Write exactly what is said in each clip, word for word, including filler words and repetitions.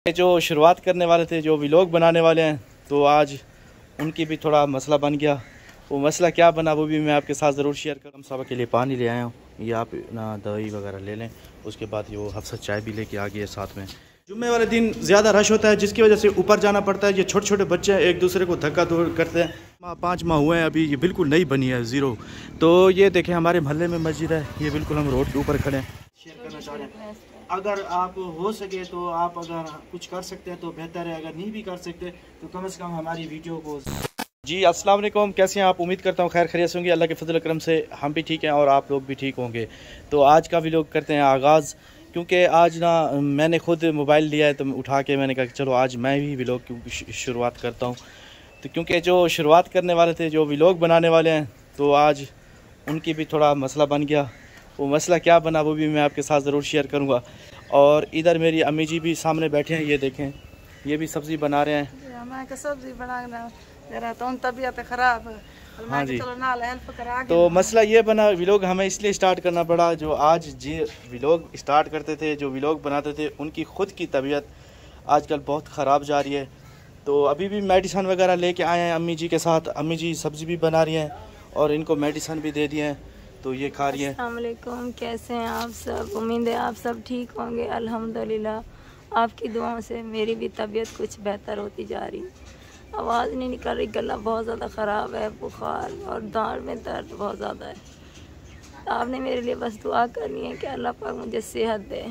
जो शुरुआत करने वाले थे, जो व्लॉग बनाने वाले हैं, तो आज उनकी भी थोड़ा मसला बन गया। वो मसला क्या बना वो भी मैं आपके साथ ज़रूर शेयर करूँ। हम साहब के लिए पानी ले आया हूँ, ये आप ना दवाई वगैरह ले लें। उसके बाद ये वो हफ्सा चाय भी लेके आ गई है साथ में। जुम्मे वाले दिन ज़्यादा रश होता है, जिसकी वजह से ऊपर जाना पड़ता है। ये छोटे छोटे बच्चे हैं, एक दूसरे को धक्का धोड़ करते हैं। माँ पाँच माह हुए हैं अभी, ये बिल्कुल नई बनी है, ज़ीरो। तो ये देखें हमारे मोहल्ले में मस्जिद है, ये बिल्कुल हम रोड के ऊपर खड़े हैं। शेयर करना चाह रहे हैं, अगर आप हो सके तो आप अगर कुछ कर सकते हैं तो बेहतर है, अगर नहीं भी कर सकते तो कम से कम हमारी वीडियो को। जी अस्सलाम वालेकुम, कैसे हैं आप? उम्मीद करता हूँ खैर खैरियत से होंगे। अल्लाह के फजल करम से हम भी ठीक हैं और आप लोग भी ठीक होंगे। तो आज का व्लॉग करते हैं आगाज़, क्योंकि आज ना मैंने खुद मोबाइल लिया है तो उठा के मैंने कहा कि चलो आज मैं भी व्लॉग की शुरुआत करता हूँ। तो क्योंकि जो शुरुआत करने वाले थे, जो व्लॉग बनाने वाले हैं, तो आज उनकी भी थोड़ा मसला बन गया। वो मसला क्या बना वो भी मैं आपके साथ ज़रूर शेयर करूँगा। और इधर मेरी अम्मी जी भी सामने बैठे हैं, ये देखें ये भी सब्ज़ी बना रहे हैं। मैं सब्ज़ी बनाना जरा तो तबीयत ख़राब। हाँ जी, चलो ना हेल्प करा। तो मसला ये बना, व्लॉग हमें इसलिए स्टार्ट करना पड़ा, जो आज जी व्लॉग स्टार्ट करते थे, जो व्लॉग बनाते थे, उनकी ख़ुद की तबीयत आजकल बहुत ख़राब जा रही है। तो अभी भी मेडिसन वगैरह लेके आए हैं अम्मी जी के साथ। अम्मी जी सब्ज़ी भी बना रही हैं और इनको मेडिसन भी दे दिए हैं, तो ये खा रही है। अस्सलाम वालेकुम, कैसे हैं आप सब? उम्मीद है आप सब ठीक होंगे। अल्हम्दुलिल्लाह आपकी दुआओं से मेरी भी तबीयत कुछ बेहतर होती जा रही। आवाज़ नहीं निकल रही, गला बहुत ज़्यादा ख़राब है, बुखार और दाढ़ में दर्द बहुत ज़्यादा है। आपने मेरे लिए बस दुआ करनी है कि अल्लाह पाक मुझे सेहत दे।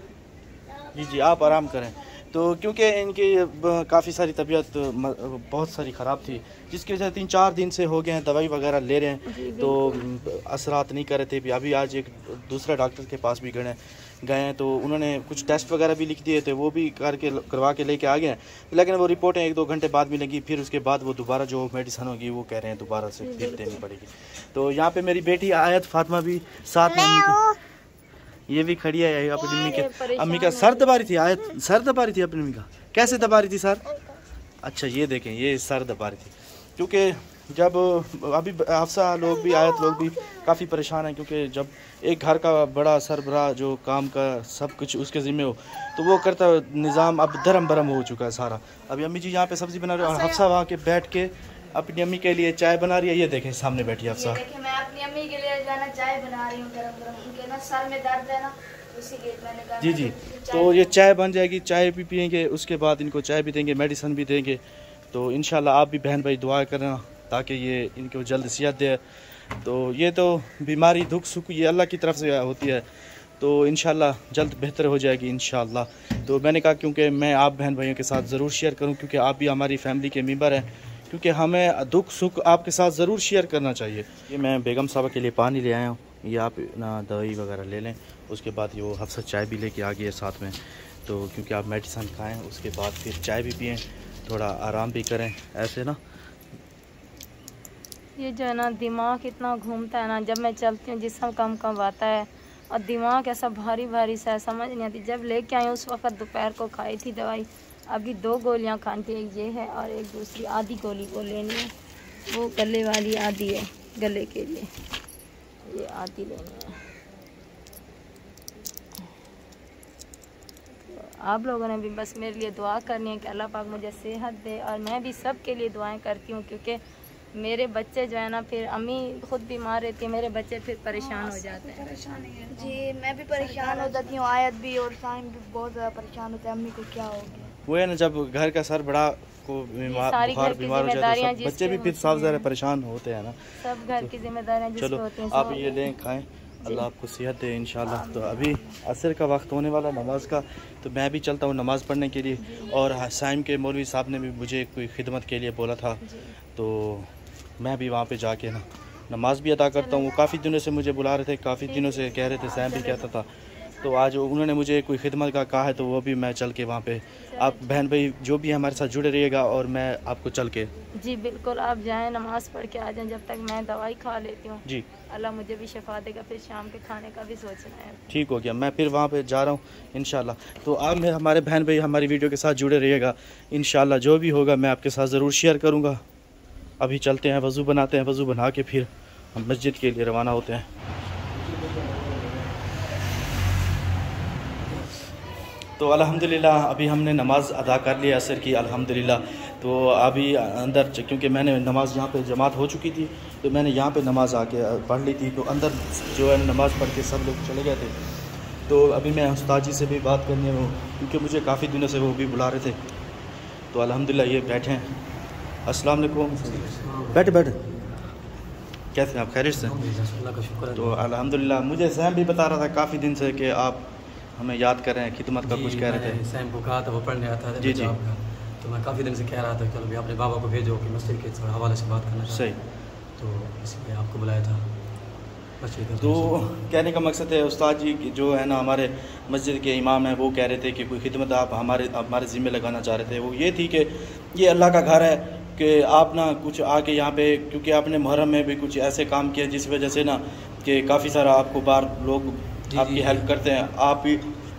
जी जी आप आराम करें। तो क्योंकि इनकी काफ़ी सारी तबीयत बहुत सारी ख़राब थी, जिसकी वजह से तीन चार दिन से हो गए हैं, दवाई वगैरह ले रहे हैं तो असरात नहीं कर रहे थे। अभी आज एक दूसरा डॉक्टर के पास भी गए गए हैं, तो उन्होंने कुछ टेस्ट वगैरह भी लिख दिए थे, वो भी करके करवा के लेके आ गए हैं। लेकिन वो रिपोर्टें एक दो घंटे बाद मिलेंगी, फिर उसके बाद वो दोबारा जो मेडिसिन होगी वो कह रहे हैं दोबारा से फिर देनी पड़ेगी। तो यहाँ पे मेरी बेटी आयत फातिमा भी साथ में, ये भी खड़ी है अपनी अम्मी के। अम्मी का सर दबा रही थी, आयत सर दबा रही थी अपनी अम्मी का। कैसे दबा रही थी सर? अच्छा ये देखें, ये सर दबा रही थी, क्योंकि जब अभी हाफसा लोग भी, आयत लोग भी काफ़ी परेशान हैं, क्योंकि जब एक घर का बड़ा सरबराह जो काम का सब कुछ उसके ज़िम्मे हो, तो वो करता निज़ाम अब धर्म भरम हो चुका है सारा। अभी अम्मी जी यहाँ पे सब्ज़ी बना रही है और हाफसा वहाँ के बैठ के अपनी अम्मी के लिए चाय बना रही है। ये देखें सामने बैठी है हाफसा। मैं अपनी अम्मी के लिए जाना चाय बना रही हूँ गरम गरम, उनके ना सर में दर्द है ना, उसी के मैंने कहा जी जी। तो ये चाय बन जाएगी, चाय भी पियेंगे, उसके बाद इनको चाय भी देंगे, मेडिसिन भी देंगे। तो इंशाल्लाह आप भी बहन भाई दुआ करना ताकि ये इनको जल्द सेहत दे। तो ये तो बीमारी दुख सुख ये अल्लाह की तरफ से होती है, तो इंशाल्लाह जल्द बेहतर हो जाएगी इंशाल्लाह। तो मैंने कहा क्योंकि मैं आप बहन भाइयों के साथ ज़रूर शेयर करूं, क्योंकि आप भी हमारी फैमिली के मेंबर हैं, क्योंकि हमें दुख सुख आपके साथ ज़रूर शेयर करना चाहिए। ये मैं बेगम साहबा के लिए पानी ले आया हूँ, ये आप ना दवाई वगैरह ले लें। उसके बाद ये वो हफ्सा चाय भी लेके आ गई है साथ में, तो क्योंकि आप मेडिसिन खाएँ उसके बाद फिर चाय भी पिएँ, थोड़ा आराम भी करें ऐसे ना। ये जो है ना दिमाग इतना घूमता है ना, जब मैं चलती हूँ जिस्म कम कम आता है और दिमाग ऐसा भारी भारी सा है, समझ नहीं आती। जब लेके आई उस वक्त दोपहर को खाई थी दवाई, अभी दो गोलियां खानी थी, एक ये है और एक दूसरी आधी गोली को लेनी है, वो गले वाली आधी है, गले के लिए ये आधी लेनी है। तो आप लोगों ने भी बस मेरे लिए दुआ करनी है कि अल्लाह पाक मुझे सेहत दे, और मैं भी सब के लिए दुआएं करती हूँ, क्योंकि मेरे बच्चे जो है ना, फिर अम्मी खुद बीमार रहती है, मेरे बच्चे फिर परेशान हो जाते हैं। जी मैं भी परेशान हो जाती हूँ, आयत भी और साइम भी बहुत ज़्यादा परेशान होते हैं, अम्मी को क्या हो गया। वो है ना, जब घर का सर बड़ा को बीमार बुखार बीमार हो जाता है, बच्चे भी फिर साफ ज़्यादा परेशान होते हैं ना। सब घर की जिम्मेदारियाँ चलो आप ये लें खाएं, अल्लाह आपको सेहत दे इंशाल्लाह। तो अभी असर का वक्त होने वाला नमाज का, तो मैं भी चलता हूँ नमाज़ पढ़ने के लिए। और साइम के मौलवी साहब ने भी मुझे कोई खिदमत के लिए बोला था, तो मैं भी वहाँ पे जाके ना नमाज भी अदा करता हूँ। वो काफ़ी दिनों से मुझे बुला रहे थे, काफ़ी दिनों से कह रहे थे, सैम भी कहता था, तो आज उन्होंने मुझे कोई खिदमत का कहा है, तो वो भी मैं चल के वहाँ पे, आप बहन भाई जो भी हमारे साथ जुड़े रहिएगा और मैं आपको चल के। जी बिल्कुल, आप जाएं नमाज़ पढ़ के आ जाएं, जब तक मैं दवाई खा लेती हूँ। जी अल्लाह मुझे भी शिफा देगा, फिर शाम के खाने का भी सोचना है। ठीक हो गया, मैं फिर वहाँ पे जा रहा हूँ इंशाल्लाह। तो आप मेरे हमारे बहन भाई हमारी वीडियो के साथ जुड़े रहिएगा इंशाल्लाह, जो भी होगा मैं आपके साथ ज़रूर शेयर करूँगा। अभी चलते हैं, वज़ू बनाते हैं, वज़ू बना के फिर हम मस्जिद के लिए रवाना होते हैं। तो अल्हम्दुलिल्लाह अभी हमने नमाज़ अदा कर ली असर की अल्हम्दुलिल्लाह। तो अभी अंदर क्योंकि मैंने नमाज़ यहाँ पे जमात हो चुकी थी तो मैंने यहाँ पे नमाज़ आके पढ़ ली थी। तो अंदर जो है नमाज़ पढ़ के सब लोग चले गए थे। तो अभी मैं उस्ताद जी से भी बात करने हूँ क्योंकि मुझे काफ़ी दिनों से वो भी बुला रहे थे। तो अल्हम्दुलिल्लाह ये बैठे हैं। अस्सलाम वालेकुम। बैठे बैठे कैसे आप खैरियत से? तो अल्हम्दुलिल्लाह मुझे सैम भी बता रहा था काफ़ी दिन से कि आप हमें याद कर रहे हैं, खिदमत का कुछ कह रहे थे। सैम को कहा था, वो पढ़ने आता था जी जी। तो मैं काफ़ी दिन से कह रहा था चलो भी अपने बाबा को भेजो कि मस्जिद के थोड़ा हवाले से बात करना। सही। तो इसलिए आपको बुलाया था। तो कहने का मकसद है उस्ताद जी जो है ना हमारे मस्जिद के इमाम हैं, वो कह रहे थे कि कोई खिदमत आप हमारे हमारे ज़िम्मे लगाना चाह रहे थे। वो ये थी कि ये अल्लाह का घर है कि आप ना कुछ आके यहाँ पे, क्योंकि आपने मुहर्रम में भी कुछ ऐसे काम किए जिस वजह से ना कि काफ़ी सारा आपको बार लोग आपकी हेल्प करते हैं। आप भी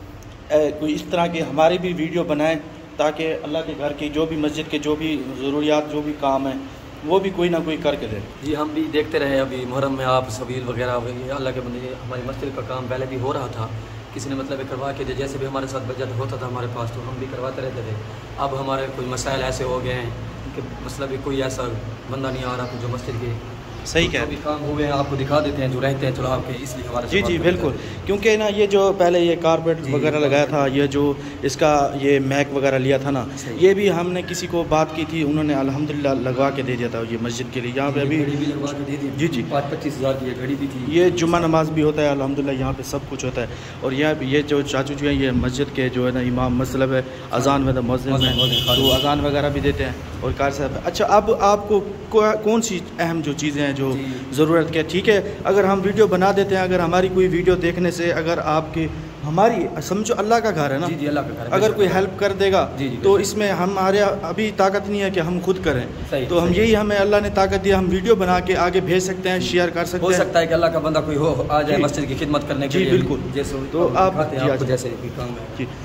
कोई इस तरह के हमारी भी वीडियो बनाएं ताकि अल्लाह के घर की जो भी मस्जिद के जो भी ज़रूरियात जो भी काम है वो भी कोई ना कोई करके दे। जी हम भी देखते रहे अभी मुहर्रम में आप सबील वगैरह अल्लाह के बंदे, हमारी मस्जिद का काम पहले भी हो रहा था, किसी ने मतलब करवा के दे, जैसे भी हमारे साथ बजट होता था हमारे पास तो हम भी करवाते रहते थे। अब हमारे कोई मसाइल ऐसे हो गए हैं कि मतलब भी कोई ऐसा बंदा नहीं आ रहा जो मस्जिद के सही कह भी काम हुए हैं आपको दिखा देते हैं जो रहते हैं चलो आपके, इसलिए हमारे जी जी बिल्कुल। क्योंकि ना ये जो पहले ये कारपेट वगैरह लगाया था, ये जो इसका ये मैक वगैरह लिया था ना, ये भी हमने किसी को बात की थी, उन्होंने अल्हम्दुलिल्लाह लगवा के दे दिया था ये मस्जिद के लिए। यहाँ पे अभी घड़ी भी लगवा के दे दी जी जी पाँच पच्चीस हज़ार की घड़ी भी थी। ये जुम्मा नमाज भी होता है अल्हम्दुलिल्लाह, यहाँ पे सब कुछ होता है। और यहाँ ये जो चाचू जो है ये मस्जिद के जो है ना इमाम मतलब है, अजान में मस्जिद में तो अजान वगैरह भी देते हैं और कार साहब। अच्छा अब आपको कौन सी अहम जो चीज़ें हैं जो ज़रूरत के, ठीक है अगर हम वीडियो बना देते हैं, अगर हमारी कोई वीडियो देखने से अगर आपकी हमारी समझो अल्लाह का घर है ना, जी जी अल्लाह का घर, अगर कोई हेल्प कर देगा जी जी तो इसमें हमारे अभी ताकत नहीं है कि हम खुद करें। तो हम यही हमें अल्लाह ने ताकत दिया, हम वीडियो बना के आगे भेज सकते हैं, शेयर कर सकते हैं। हो सकता है कि अल्लाह का बंदा कोई हो आ जाए मस्जिद की खिदमत करने के लिए। जी बिल्कुल। जैसे तो आप जैसे भी काम है जी।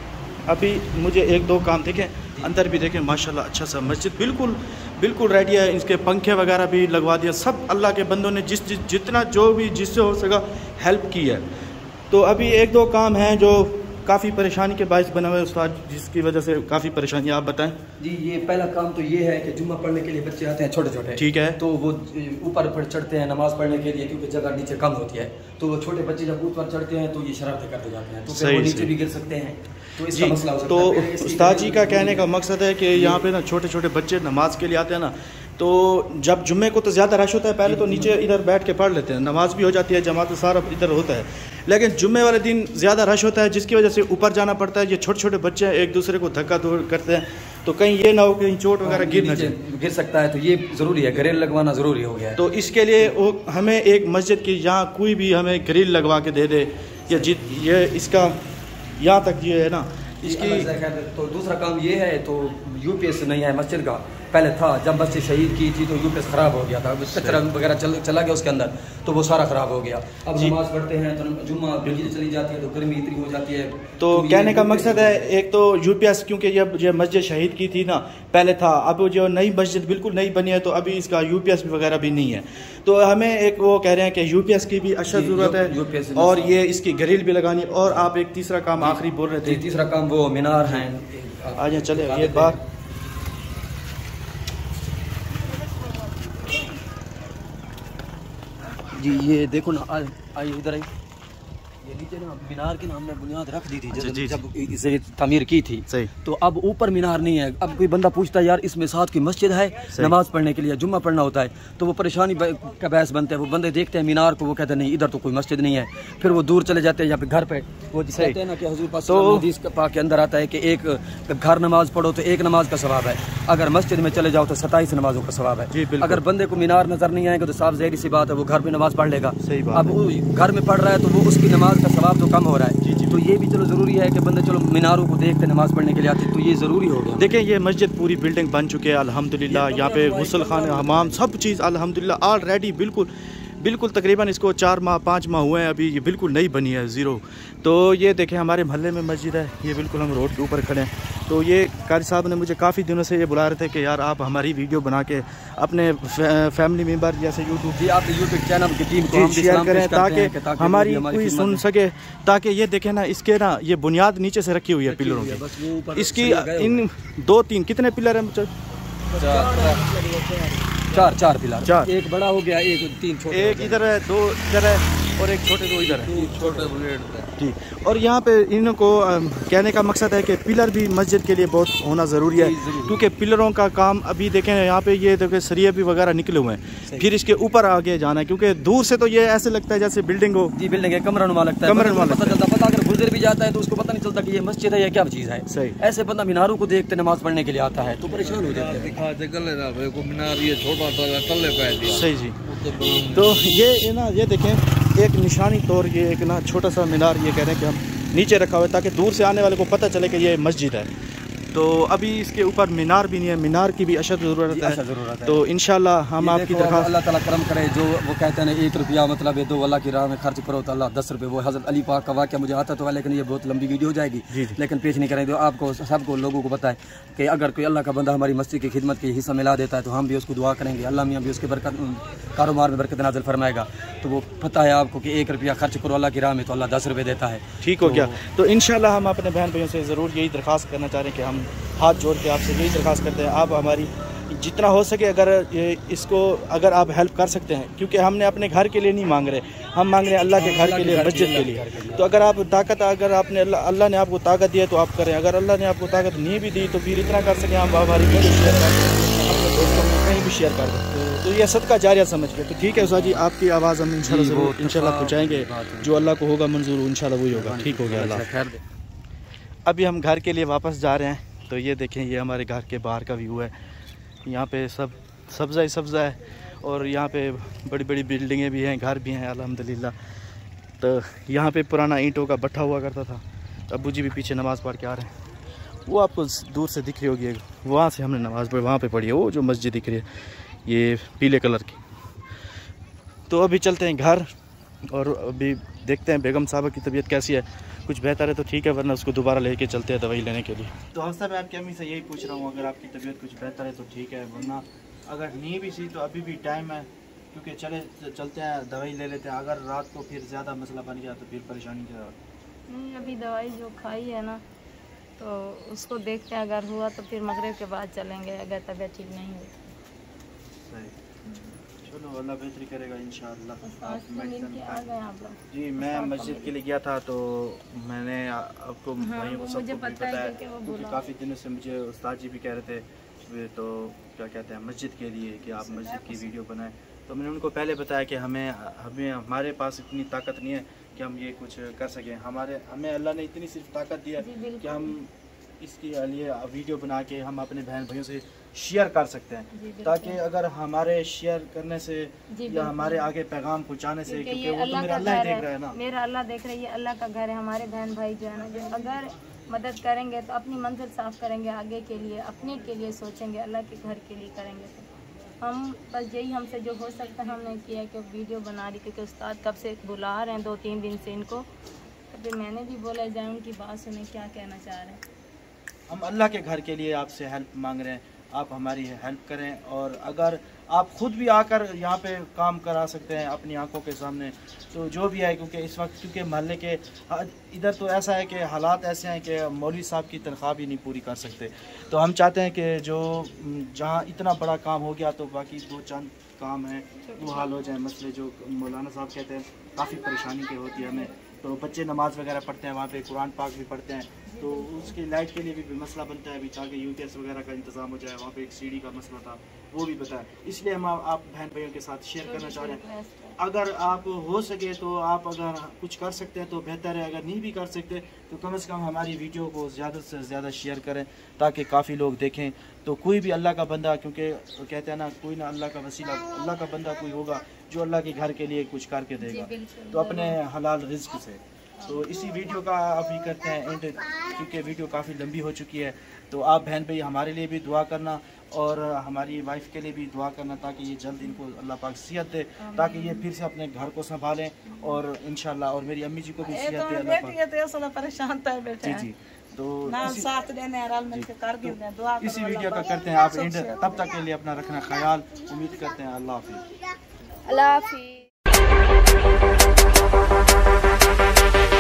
अभी मुझे एक दो काम देखें, अंदर भी देखें माशाल्लाह अच्छा सा मस्जिद बिल्कुल बिल्कुल रेडी है। इसके पंखे वगैरह भी लगवा दिया, सब अल्लाह के बंदों ने जिस जिस जितना जो भी जिससे हो सका हेल्प की है। तो अभी एक दो काम हैं जो काफ़ी परेशानी के बायस बना हुआ है उस्ताद, जिसकी वजह से काफ़ी परेशानी, आप बताएं। जी ये पहला काम तो ये है कि जुम्मा पढ़ने के लिए बच्चे आते हैं छोटे छोटे, ठीक है, तो वो ऊपर पर चढ़ते हैं नमाज पढ़ने के लिए क्योंकि जगह नीचे कम होती है, तो वो छोटे बच्चे जब ऊपर चढ़ते हैं तो ये शरारतें करते जाते हैं, तो फिर वो नीचे भी गिर सकते हैं। तो इसका मसला हो सकता है। तो उस्ताद जी का कहने का मकसद है कि यहाँ पे ना छोटे छोटे बच्चे नमाज के लिए आते हैं ना, तो जब जुम्मे को तो ज़्यादा रश होता है, पहले तो नीचे इधर बैठ के पढ़ लेते हैं, नमाज भी हो जाती है, जमात सारा इधर होता है, लेकिन जुम्मे वाले दिन ज़्यादा रश होता है जिसकी वजह से ऊपर जाना पड़ता है। ये छोटे छोटे बच्चे हैं, एक दूसरे को धक्का धोड़ करते हैं, तो कहीं ये ना हो कहीं चोट वगैरह गिर ना जाए, गिर सकता है, तो ये ज़रूरी है, ग्रिल लगवाना ज़रूरी हो गया है। तो इसके लिए वो हमें एक मस्जिद की यहाँ कोई भी हमें ग्रिल लगवा के दे दे, या जित ये इसका यहाँ तक ये है ना इसकी। तो दूसरा काम ये है, तो यूपीएस नहीं है मस्जिद का, पहले था जब मस्जिद शहीद की थी तो यूपीएस ख़राब हो गया था, कचरा वगैरह चल, चला गया उसके अंदर, तो वो सारा ख़राब हो गया। अब नमाज पढ़ते हैं तो जुम्मा बिजली चली जाती है तो गर्मी इतनी हो जाती है। तो कहने का मकसद है एक तो यूपीएस, क्योंकि जब ये मस्जिद शहीद की थी ना पहले था, अब जो नई मस्जिद बिल्कुल नई बनी है तो अभी इसका यूपीएस वगैरह भी नहीं है, तो हमें एक वो कह रहे हैं कि यूपीएस की भी अच्छा ज़रूरत है और ये इसकी ग्रिल भी लगानी। और आप एक तीसरा काम आखिरी बोल रहे थे। तीसरा काम वो मीनार हैं, आ जाए चले ये बार। जी ये देखो ना, आइए इधर आइए, ये नीचे ना मीनार की ना हमने बुनियाद रख दी थी जब, जी, जब इसे तामीर की थी, सही। तो अब ऊपर मीनार नहीं है। अब कोई बंदा पूछता है यार इसमें साथ की मस्जिद है, नमाज पढ़ने के लिए जुम्मा पढ़ना होता है, तो वो परेशानी का बहस बनता है। वो बंदे देखते हैं मीनार को, वो कहते हैं नहीं इधर तो कोई मस्जिद नहीं है, फिर वो दूर चले जाते हैं यहाँ पे घर पे, वो कहते हैं ना कि हुजूर पाक हदीस पाक के अंदर आता है कि एक घर नमाज पढ़ो तो एक नमाज का सवाब है, अगर मस्जिद में चले जाओ तो सत्ताईस नमाजों का सवाब है। अगर बंदे को मीनार नजर नहीं आएगा तो साफ ज़ाहिर सी बात है वो घर में नमाज पढ़ लेगा। अब वो घर में पढ़ रहा है तो वो उसकी नमाज का सवाब तो कम हो रहा है। जी जी। तो ये भी चलो ज़रूरी है कि बंदे चलो मीनारों को देखते नमाज पढ़ने के लिए आते, तो ये ज़रूरी हो गया। देखें ये मस्जिद पूरी बिल्डिंग बन चुकी है अल्हम्दुलिल्लाह, यहाँ पे गुस्ल खाने हमाम सब चीज़ अल्हम्दुलिल्लाह ऑलरेडी बिल्कुल बिल्कुल तकरीबन इसको चार माह पाँच माह हुए हैं अभी, ये बिल्कुल नई बनी है ज़ीरो। तो ये देखें हमारे मोहल्ले में मस्जिद है, ये बिल्कुल हम रोड के ऊपर खड़े हैं। तो ये कारी साहब ने मुझे काफ़ी दिनों से ये बुला रहे थे कि यार आप हमारी वीडियो बना के अपने फैमिली मेम्बर जैसे यूट्यूब जी आप यूट्यूब चैनल की टीम को शेयर करें ताकि हमारी कोई सुन सके, ताकि ये देखें ना इसके ना ये बुनियाद नीचे से रखी हुई है पिलरों की, इसकी इन दो तीन कितने पिलर हैं? चार चार पिलर, चार, एक बड़ा हो गया, एक तीन छोटे, एक इधर है, दो इधर है और एक छोटे दो इधर है, छोटे ठीक। और यहाँ पे इनको कहने का मकसद है कि पिलर भी मस्जिद के लिए बहुत होना ज़रूरी है, क्योंकि पिलरों का काम अभी देखें यहाँ पे ये देखें सरिये भी वगैरह निकले हुए हैं, फिर इसके ऊपर आगे जाना है, क्योंकि दूर से तो ये ऐसे लगता है जैसे बिल्डिंग हो। जी बिल्डिंग है, कमरा नुमा लगता है, कमरा नुमा पता चलता, पता अगर गुजर भी जाता है तो उसको पता नहीं चलता कि ये मस्जिद है या क्या चीज़ है। सही, ऐसे बंदा मीनारों को देखते नमाज पढ़ने के लिए आता है तो परेशान हो जाते हैं। सही जी। तो ये ना ये देखें एक निशानी तौर ये एक ना छोटा सा मीनार ये कह रहे हैं कि हम नीचे रखा हुआ है ताकि दूर से आने वाले को पता चले कि ये मस्जिद है। तो अभी इसके ऊपर मीनार भी नहीं है, मीनार की भी अशद ज़रूरत है। तो इंशाल्लाह हम आपकी दरख्वास्त, अल्लाह ताला करम करे। जो वो कहते हैं ना एक रुपया मतलब है दो अल्लाह की राह में खर्च करो तो अल्लाह दस रुपये, वो हज़रत अली पाक का वाक़या मुझे आता तो है, लेकिन ये बहुत लंबी वीडियो हो जाएगी, लेकिन पेश नहीं करेंगे। तो आपको सबको लोगों को पता है कि अगर कोई अल्लाह का बंदा हमारी मस्जिद की खिदमत के हिस्सा मिला देता है तो हम भी उसको दुआ करेंगे, अल्लाह मियाँ भी उसके बरकत कारोबार में बरकत नाज़िल फरमाएगा। तो वो पता है आपको कि एक रुपया खर्च करो अल्लाह की राह में तो अल्लाह दस रुपये देता है। ठीक हो गया। तो इंशाल्लाह हम अपने बहन भाइयों से ज़रूर यही दरख्वास्त करना चाह रहे हैं कि हम हाथ जोड़ के आपसे यही दरख्वास्त करते हैं, आप हमारी जितना हो सके अगर इसको अगर आप हेल्प कर सकते हैं, क्योंकि हमने अपने घर के लिए नहीं मांग रहे, हम मांग रहे हैं अल्लाह के घर के लिए, मस्जिद के लिए। तो अगर आप ताकत अगर आपने अल्लाह अल्लाह ने आपको ताकत दिया तो आप करें, अगर अल्लाह ने आपको ताकत नहीं भी दी तो फिर इतना कर सकें हम हमारी वीडियो शेयर कर दें, अपने दोस्तों में कहीं भी शेयर कर दें। तो ये सदका जारिया समझ के। तो ठीक है उस्ताद जी, आपकी आवाज़ हम इंशाल्लाह ज़रूर इंशाल्लाह पहुँचाएँगे, जो अल्लाह को होगा मंजूर इंशाल्लाह वही होगा। ठीक हो गया, अल्लाह खैर दे। अभी हम घर के लिए वापस जा रहे हैं। तो ये देखें ये हमारे घर के बाहर का व्यू है, यहाँ पे सब सब्ज़ा ही सब्ज़ा है और यहाँ पे बड़ी बड़ी बिल्डिंगें भी हैं, घर भी हैं अल्हम्दुलिल्लाह। तो यहाँ पे पुराना ईंटों का भट्ठा हुआ करता था। अब्बू जी भी पीछे नमाज़ पढ़ के आ रहे हैं, वो आपको दूर से दिख रही होगी, वहाँ से हमने नमाज़ पढ़ी, वहाँ पे पढ़ी है वो जो मस्जिद दिख रही है ये पीले कलर की। तो अभी चलते हैं घर और अभी देखते हैं बेगम साहबा की तबीयत कैसी है, कुछ बेहतर है तो ठीक है, वरना उसको दोबारा लेके चलते हैं दवाई लेने के लिए। तो हफ्ता मैं आपकी अम्मी से यही पूछ रहा हूँ, अगर आपकी तबीयत कुछ बेहतर है तो ठीक है, वरना अगर नहीं भी सी तो अभी भी टाइम है, क्योंकि चले चलते हैं दवाई ले लेते हैं। अगर रात को फिर ज़्यादा मसला बन गया तो फिर परेशानी क्या? नहीं, अभी दवाई जो खाई है ना तो उसको देखते हैं, अगर हुआ तो फिर मगरिब के बाद चलेंगे, अगर तबीयत ठीक नहीं हुई। सही, चलो अल्लाह बेहतरी करेगा इंशाअल्लाह। आ गए आप लोग? जी मैं मस्जिद के लिए गया था तो मैंने आपको हाँ, भाई को मुझे सबको पता बताया, है कि वो क्योंकि काफ़ी दिनों से मुझे उस्ताद जी भी कह रहे थे तो क्या कहते हैं मस्जिद के लिए कि आप मस्जिद की वीडियो बनाएं। तो मैंने उनको पहले बताया कि हमें हमें हमारे पास इतनी ताकत नहीं है कि हम ये कुछ कर सकें, हमारे हमें अल्लाह ने इतनी सिर्फ ताकत दी है कि हम इसके लिए वीडियो बना के हम अपने बहन भाइयों से शेयर कर सकते हैं, ताकि अगर हमारे शेयर करने से या हमारे आगे पैगाम पहुंचाने से, क्योंकि वो तो मेरा अल्लाह देख रहा है ना, मेरा अल्लाह देख रही है, अल्लाह का घर है, हमारे बहन भाई जो है ना, जो अगर मदद करेंगे तो अपनी मंजिल साफ करेंगे, आगे के लिए अपने के लिए सोचेंगे, अल्लाह के घर के लिए करेंगे। तो हम बस यही हमसे जो हो सकता है हमने किया कि वीडियो बना रही, क्योंकि उस्ताद कब से बुला रहे हैं दो तीन दिन से इनको, तो फिर मैंने भी बोला जाए उनकी बात सुने क्या कहना चाह रहे हैं। हम अल्लाह के घर के लिए आपसे हेल्प मांग रहे हैं, आप हमारी हेल्प करें। और अगर आप खुद भी आकर यहाँ पे काम करा सकते हैं अपनी आंखों के सामने तो जो भी है, क्योंकि इस वक्त क्योंकि मोहल्ले के इधर तो ऐसा है कि हालात ऐसे हैं कि मौलवी साहब की तनख्वाह भी नहीं पूरी कर सकते। तो हम चाहते हैं कि जो जहाँ इतना बड़ा काम हो गया तो बाकी दो चंद काम है वो हाल हो जाए। मसले जो मौलाना साहब कहते हैं काफ़ी परेशानी की होती है हमें, तो बच्चे नमाज़ वगैरह पढ़ते हैं वहाँ पे, कुरान पाक भी पढ़ते हैं, तो उसकी लाइट के लिए भी मसला बनता है अभी, ताकि यूपीएस वगैरह का इंतज़ाम हो जाए। वहाँ पे एक सीढ़ी का मसला था वो भी बताया, इसलिए हम आप बहन भाइयों के साथ शेयर करना चाह रहे हैं। अगर आप हो सके तो आप अगर कुछ कर सकते हैं तो बेहतर है, अगर नहीं भी कर सकते तो कम से कम हमारी वीडियो को ज़्यादा से ज़्यादा शेयर करें ताकि काफ़ी लोग देखें। तो कोई भी अल्लाह का बंदा, क्योंकि कहते हैं ना कोई ना अल्लाह का वसीला, अल्लाह का बंदा कोई होगा जो अल्लाह के घर के लिए कुछ करके देगा, तो अपने हलाल रिज्क से। तो इसी वीडियो का अभी करते हैं एंड, क्योंकि वीडियो काफ़ी लंबी हो चुकी है। तो आप बहन भाई हमारे लिए भी दुआ करना और हमारी वाइफ के लिए भी दुआ करना, ताकि ये जल्द इनको अल्लाह पाक सेहत दे, ताकि ये फिर से अपने घर को संभालें और इंशाल्लाह, और मेरी अम्मी जी को भी सेहत दे अल्लाह पाक। परेशान था बेटे जी जी, तो इसी, साथ देने रल मिल के कर दें, दुआ करो, इसी वीडियो का करते हैं आप एंड। तब तक के लिए अपना रखना ख्याल, उम्मीद करते हैं अल्लाह हाफिज़। अल्लाह हाफिज़।